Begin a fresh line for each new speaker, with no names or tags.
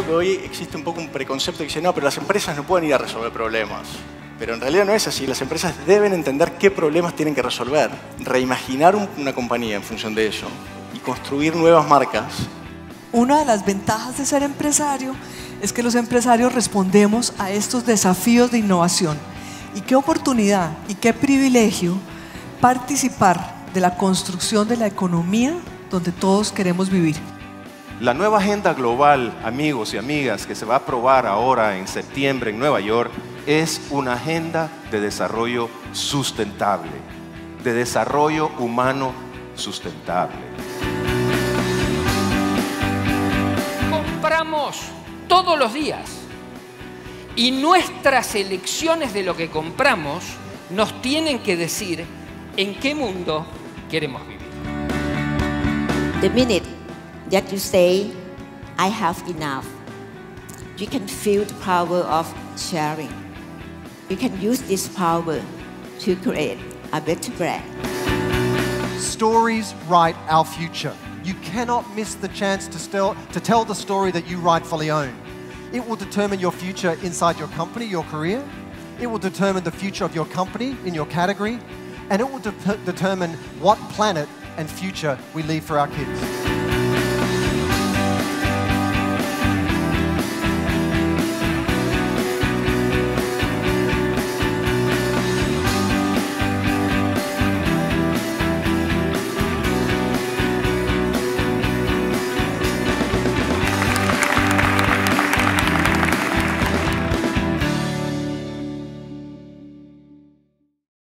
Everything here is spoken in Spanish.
que hoy existe un poco un preconcepto que dice, no, pero las empresas no pueden ir a resolver problemas. Pero en realidad no es así. Las empresas deben entender qué problemas tienen que resolver, reimaginar una compañía en función de eso y construir nuevas marcas.
Una de las ventajas de ser empresario es que los empresarios respondemos a estos desafíos de innovación. Y qué oportunidad y qué privilegio participar de la construcción de la economía donde todos queremos vivir.
La nueva agenda global, amigos y amigas, que se va a aprobar ahora en septiembre en Nueva York, es una agenda de desarrollo sustentable, de desarrollo humano sustentable.
Compramos todos los días y nuestras elecciones de lo que compramos nos tienen que decir en qué mundo queremos vivir.
The minute that you say, I have enough, you can feel the power of sharing. You can use this power to create a better brand.
Stories write our future. You cannot miss the chance to tell the story that you rightfully own. It will determine your future inside your company, your career. It will determine the future of your company in your category. And it will determine what planet and future we leave for our kids.